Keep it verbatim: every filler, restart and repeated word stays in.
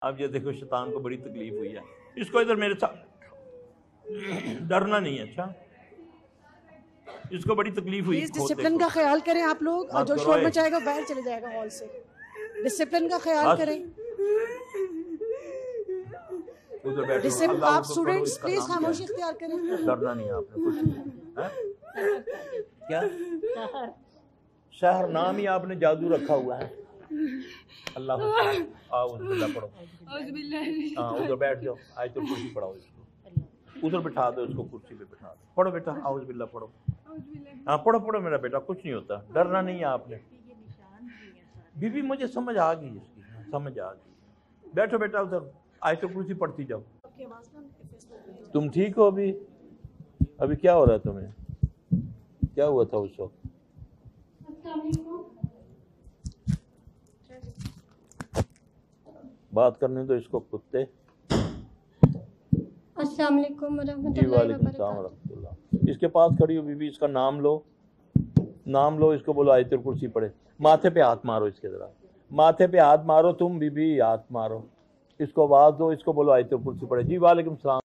अब ये देखो शैतान को बड़ी तकलीफ हुई है, इसको इधर मेरे साथ डरना नहीं है। अच्छा, इसको बड़ी तकलीफ हुई। डिसिप्लिन का ख्याल करें आप लोग, और जो शोर मचाएगा बाहर चले जाएगा हॉल से। डिसिप्लिन का ख्याल करें। आप स्टूडेंट्स प्लीज खामोशी इख्तियार करें। डरना नहीं है आपने कुछ नहीं। क्या शहर नाम ही आपने जादू रखा हुआ है। अल्लाह आओ पढ़ो। हाँ उधर बैठ जाओ, आज तो कुर्सी पढ़ाओ इसको, उधर बिठा दो इसको, कुर्सी पे बिठा दो। पढ़ो बेटा, आउज़ बिल्लाह पढ़ो। हाँ पढ़ो पढ़ो मेरा बेटा, कुछ नहीं होता, डरना नहीं है आपने। बीबी मुझे समझ आ गई इसकी, समझ आ गई। बैठो बेटा उधर, आज तो कुर्सी पढ़ती जाओ। तुम ठीक हो अभी? अभी क्या हो रहा है तुम्हें? क्या हुआ था उस वक्त? बात करने तो इसको कुत्ते। अस्सलाम वालेकुम वरहमतुल्लाहि वबरकातुहू। इसके पास खड़ी हो बीबी, इसका नाम लो, नाम लो, इसको बोलो आयतुल कुर्सी पढ़े। माथे पे हाथ मारो इसके, जरा माथे पे हाथ मारो तुम बीबी, हाथ मारो, इसको आवाज दो, इसको बोलो आयतुल कुर्सी पढ़े। जी वालेकुम सलाम।